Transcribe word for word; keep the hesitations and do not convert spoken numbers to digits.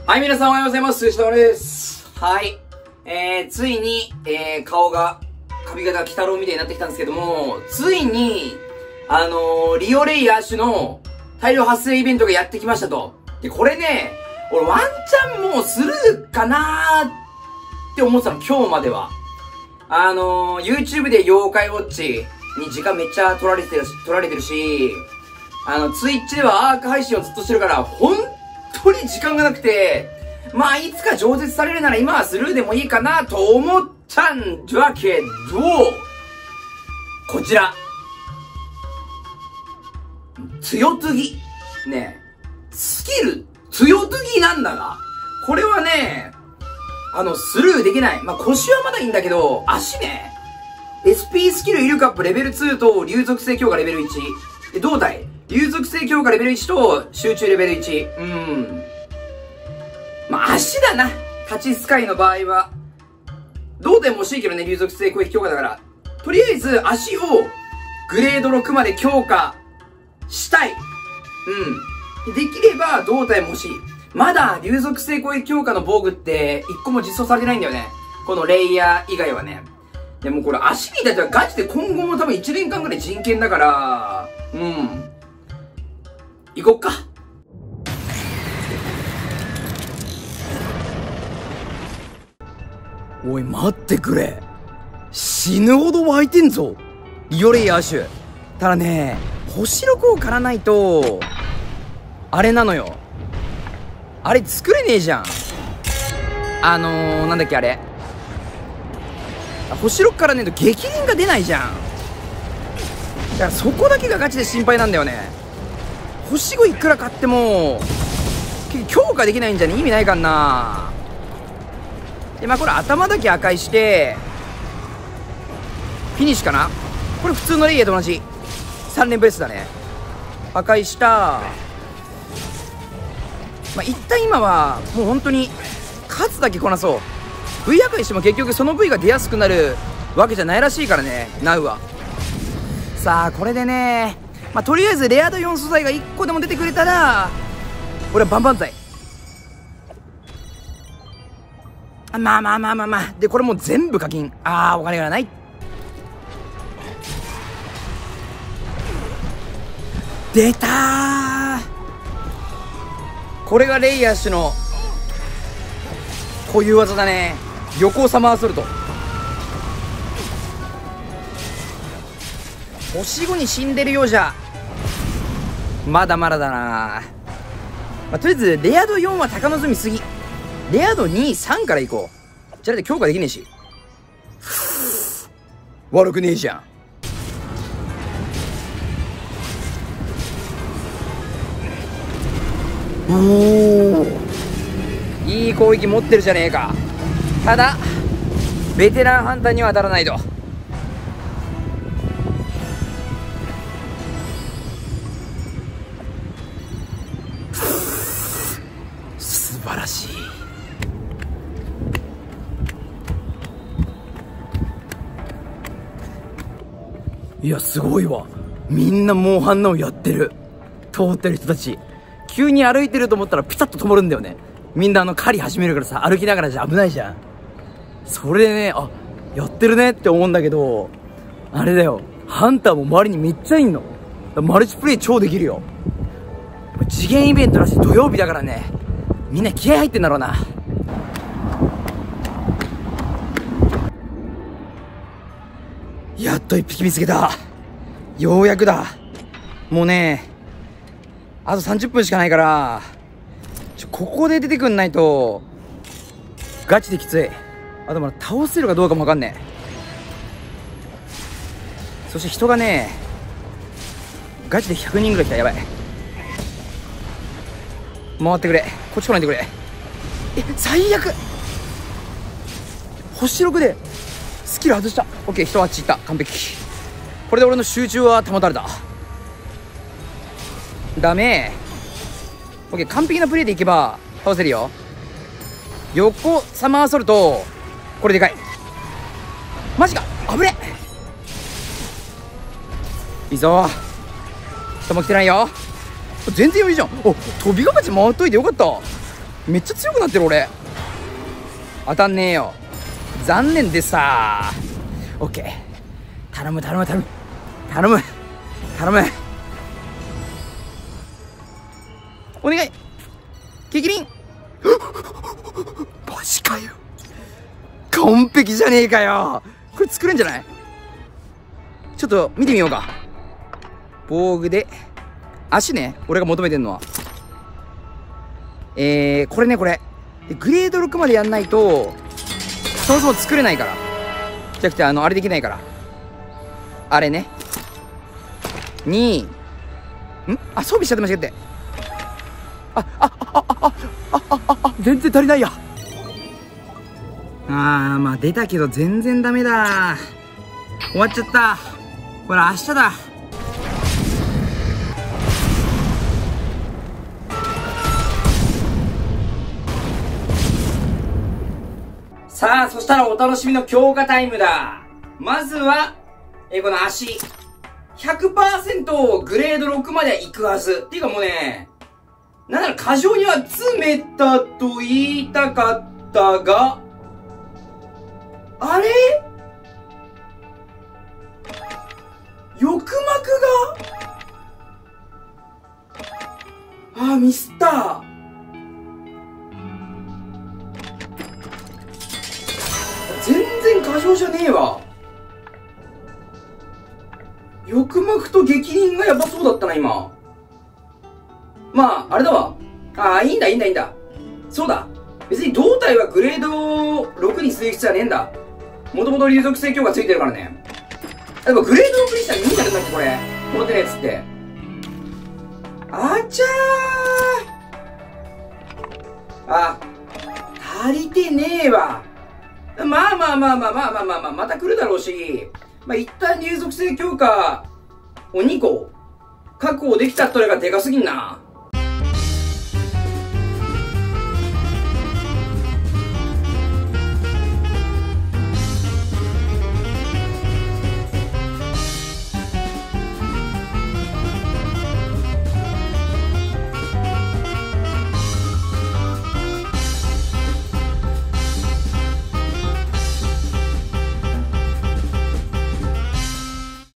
はい、皆さんおはようございます。吉田です。はい。えー、ついに、えー、顔が、髪型が鬼太郎みたいになってきたんですけども、ついに、あのー、リオレイアッシュの大量発生イベントがやってきましたと。で、これね、俺ワンチャンもうスルーかなーって思ってたの、今日までは。あのー、YouTube で妖怪ウォッチに時間めっちゃ取られてるし、取られてるし、あの、Twitch ではアーク配信をずっとしてるから、ほん本当に時間がなくて、まあいつか饒舌されるなら今はスルーでもいいかなと思ったんだけど、こちら。強つぎ。ねスキル、強つぎなんだが。これはね、あの、スルーできない。まあ腰はまだいいんだけど、足ね、エスピー スキルイルカップレベルツーと竜属性強化レベルいち。で、胴体。竜属性強化レベルいちと集中レベルいち。うん。まあ、足だな。立ちスカイの場合は。胴体も欲しいけどね、竜属性攻撃強化だから。とりあえず、足をグレードろくまで強化したい。うん。できれば、胴体も欲しい。まだ、竜属性攻撃強化の防具って、一個も実装されてないんだよね。このレイヤー以外はね。でもこれ、足に至ってはガチで今後も多分いちねんかんぐらい人権だから、うん。行こっか。おい、待ってくれ。死ぬほど湧いてんぞ。リオレイヤーシュ。ただね、星ろくを狩らないと、あれなのよ。あれ作れねえじゃん。あのー、なんだっけあれ。星ろくからねえと激鱗が出ないじゃん。だからそこだけがガチで心配なんだよね。星ごいくら買っても強化できないんじゃね意味ないかんな。でまあこれ頭だけ赤いしてフィニッシュかな。これ普通のレイヤーと同じさん連ベースだね。赤いした。まあ一旦今はもう本当に数だけこなそう。 V 赤いしても結局その V が出やすくなるわけじゃないらしいからね、ナウは。さあこれでね、まあ、とりあえずレア度よん素材がいっこでも出てくれたら俺はバンバン剤。まあまあまあまあまあでこれもう全部課金。ああお金がない。出たー。これがレイヤーシュの固有技だね。横サマーソルト。星ごに死んでるようじゃまだまだだな。まあ、とりあえずレア度よんは高望みすぎ。レア度に、さんからいこう。じゃあ強化できねえし悪くねえじゃん。おおいい攻撃持ってるじゃねえか。ただベテランハンターには当たらないと。素晴らしい。いやすごいわ。みんなモンハンナをやってる。通ってる人たち急に歩いてると思ったらピタッと止まるんだよね。みんなあの狩り始めるからさ、歩きながらじゃ危ないじゃん。それでね、あやってるねって思うんだけど、あれだよ、ハンターも周りにめっちゃいんの。マルチプレイ超できるよ。次元イベントらしい土曜日だからね、みんな気合入ってんだろうな。やっと一匹見つけた。ようやくだ。もうねあとさんじゅっぷんしかないから、ちょここで出てくんないとガチできつい。あとまだ倒せるかどうかもわかんねえ。そして人がねガチでひゃくにんぐらい来た。やばい、回ってくれ。こっち来ないでくれ。え最悪。星ろくでスキル外した。オッケー、人あっち行った。完璧。これで俺の集中は保たれた。ダメ。オッケー、完璧なプレイでいけば倒せるよ。横サマーソルト、これでかい。マジか、危ね。いいぞ。人も来てないよ。全然余裕じゃん。お、飛びがかち回っといてよかった。 めっちゃ強くなってる俺。当たんねえよ。残念でさー。オッケー。頼む頼む頼む。頼む。頼む。お願い。キキリン。マジかよ。完璧じゃねえかよ。これ作れんじゃない？ちょっと見てみようか。防具で。足ね。俺が求めてんのは。えー、これね、これ。グレードろくまでやんないと、そもそも作れないから。じゃなくて、あの、あれできないから。あれね。に、んあ、装備しちゃって間違って。あ、あ、あ、あ、あ、あ、あ、あ、あ、全然足りないや。あー、まあ出たけど全然ダメだ。終わっちゃった。ほら、明日だ。さあ、そしたらお楽しみの強化タイムだ。まずは、えー、この足。ひゃくパーセント グレードろくまで行くはず。っていうかもうね、なんなら過剰に集めたと言いたかったが、あれ？翼膜があー、ミスった。全然過剰じゃねえわ。翼膜と激鱗がやばそうだったな、今。まあ、あれだわ。ああ、いいんだ、いいんだ、いいんだ。そうだ。別に胴体はグレードろくにする必要はねえんだ。もともと流属性強化ついてるからね。でもグレードろくにしたらいいんだよ、だってこれ。この手のやつって。あちゃー。あ、足りてねえわ。まあまあまあまあまあまあまあまあ、また来るだろうし、まあ一旦流属性強化をにこ確保できたっとれがでかすぎんな。